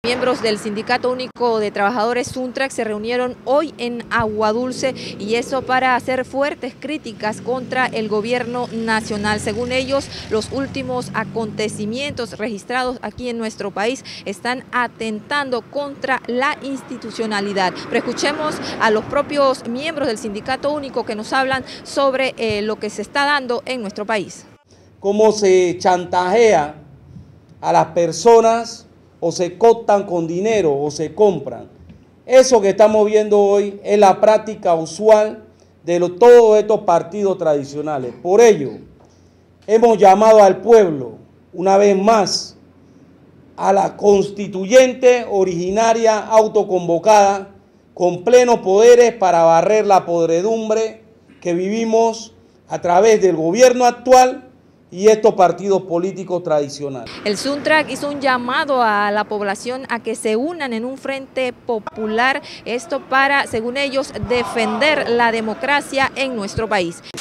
Miembros del Sindicato Único de Trabajadores Suntrac se reunieron hoy en Aguadulce y eso para hacer fuertes críticas contra el gobierno nacional. Según ellos, los últimos acontecimientos registrados aquí en nuestro país están atentando contra la institucionalidad. Pero escuchemos a los propios miembros del Sindicato Único que nos hablan sobre lo que se está dando en nuestro país. Cómo se chantajea a las personas, o se cooptan con dinero o se compran. Eso que estamos viendo hoy es la práctica usual de todos estos partidos tradicionales. Por ello, hemos llamado al pueblo, una vez más, a la constituyente originaria autoconvocada, con plenos poderes para barrer la podredumbre que vivimos a través del gobierno actual y estos partidos políticos tradicionales. El Suntrac hizo un llamado a la población a que se unan en un frente popular, esto para, según ellos, defender la democracia en nuestro país.